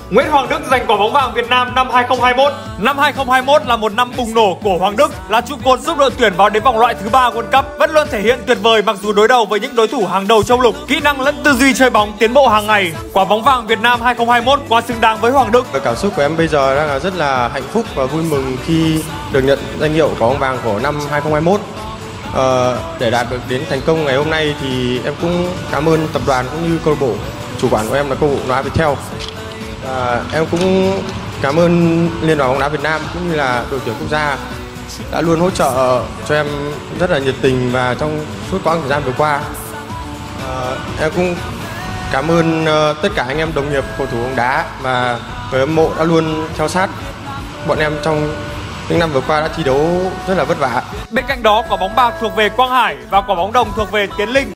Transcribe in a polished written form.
Nguyễn Hoàng Đức giành quả bóng vàng Việt Nam năm 2021. Năm 2021 là một năm bùng nổ của Hoàng Đức, là trụ cột giúp đội tuyển vào đến vòng loại thứ 3 World Cup. Vẫn luôn thể hiện tuyệt vời mặc dù đối đầu với những đối thủ hàng đầu châu lục. Kỹ năng lẫn tư duy chơi bóng tiến bộ hàng ngày. Quả bóng vàng Việt Nam 2021 quá xứng đáng với Hoàng Đức. Cảm xúc của em bây giờ đang là rất là hạnh phúc và vui mừng khi được nhận danh hiệu quả bóng vàng của năm 2021. Để đạt được đến thành công ngày hôm nay thì em cũng cảm ơn tập đoàn cũng như câu lạc bộ, chủ quản của em là câu lạc bộ bóng đá Viettel. Em cũng cảm ơn Liên đoàn bóng đá Việt Nam cũng như là đội tuyển quốc gia đã luôn hỗ trợ cho em rất là nhiệt tình và trong suốt quãng thời gian vừa qua. Em cũng cảm ơn tất cả anh em đồng nghiệp cầu thủ bóng đá và người hâm mộ đã luôn theo sát bọn em trong những năm vừa qua đã thi đấu rất là vất vả. Bên cạnh đó, quả bóng bạc thuộc về Quang Hải và quả bóng đồng thuộc về Tiến Linh.